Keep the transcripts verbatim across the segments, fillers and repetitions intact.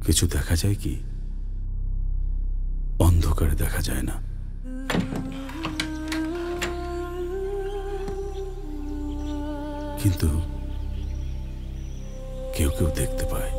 কিছু দেখা যায় কি? অন্ধকারে দেখা যায় না। কিন্তু কেউ কেউ দেখতে পায়।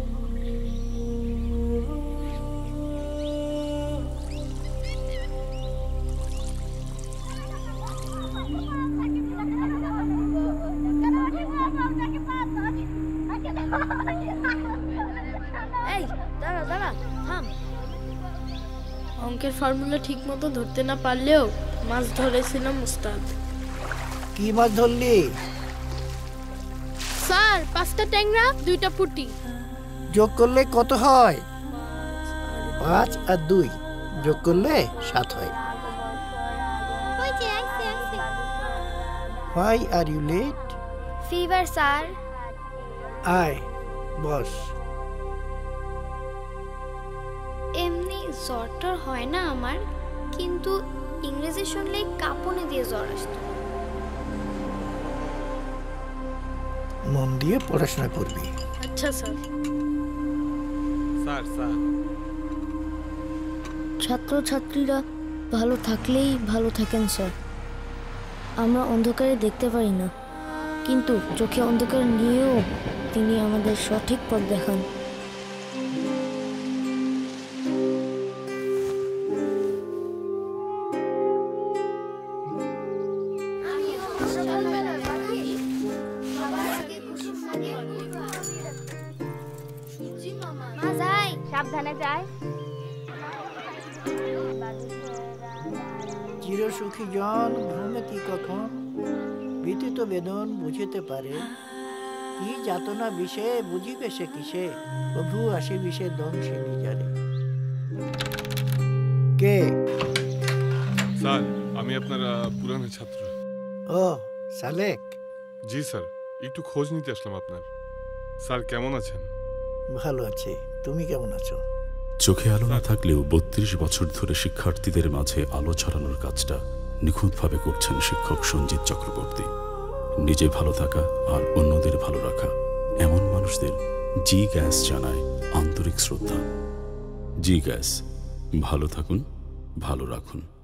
এই দাঁড়া দাঁড়া থাম। অঙ্কের ফর্মুলা ঠিক মতো ধরতে না পারলেও মাছ ধরেছিলাম উস্তাদ। কি মাছ ধরলি? স্যার পাঁচটা ট্যাংরা দুইটা পুঁটি। যোগ করলে কত হয়? পাঁচ আর দুই যোগ করলে সাত হয়। Why are you late? Fever, sir. আয় বস। এমনি জ্বরটার হয় না আমার, কিন্তু ইংরেজি শুনলেই কাঁপুনি দিয়ে জ্বর আসতো। মন দিয়ে পড়াশোনা করবি। আচ্ছা স্যার। স্যার স্যার ছাত্রছাত্রীরা ভালো থাকলেই ভালো থাকেন স্যার। আমরা অন্ধকারে দেখতে পারি না, কিন্তু চোখে অন্ধকার নিয়েও তিনি আমাদের সঠিক পথ দেখান। সাবধানে যায়। চিরসুখী জন ভ্রমে কি কখন, ব্যতীত বেদন বুঝিতে পারে। কি যাতনা বিষে বুঝিবে সে কিসে, প্রভু আসে বিষে দংশে নিজারে। কে? স্যার আমি আপনার পুরানো ছাত্র। ও সালেক। জি স্যার, একটু খোঁজ নিতে আসলাম আপনার। স্যার কেমন আছেন? ভালো আছে, তুমি কেমন আছো? চোখে আলো না থাকলেও বত্রিশ বছর ধরে শিক্ষার্থীদের মাঝে আলো ছড়ানোর কাজটা নিখুঁতভাবে করছেন শিক্ষক সঞ্জিত চক্রবর্তী। নিজে ভালো থাকা আর অন্যদের ভালো রাখা, এমন মানুষদের জি গ্যাস জানায় আন্তরিক শ্রদ্ধা। জি গ্যাস, ভালো থাকুন, ভালো রাখুন।